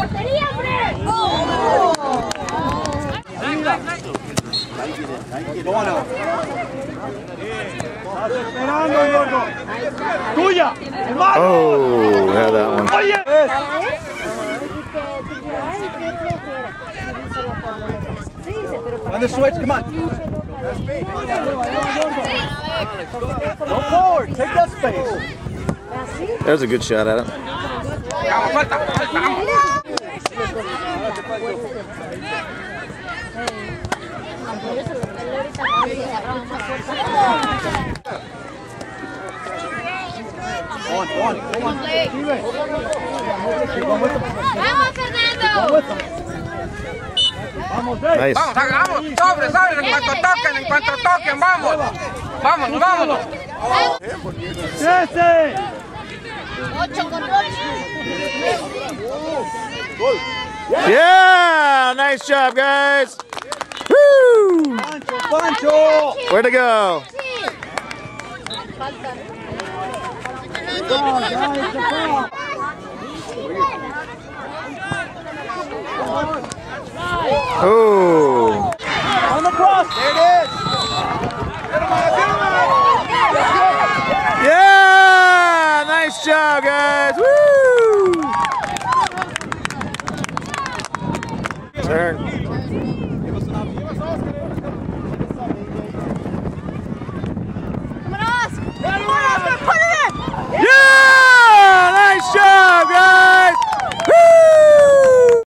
¡Tuya! Oh, yeah, that one. On the switch, come on. Go forward, take that space. There's a good shot at it. On. ¡Vamos, Fernando! Nice. Vamos, hagamos, sobre, en cuanto toquen, vamos. Vámonos. 13. 8 con 8. Yeah, nice job, guys. Woo! Pancho! Way to go. Oh. On the cross. There it is. Yeah, nice job, guys. Woo! Turn. ¡Vámonos!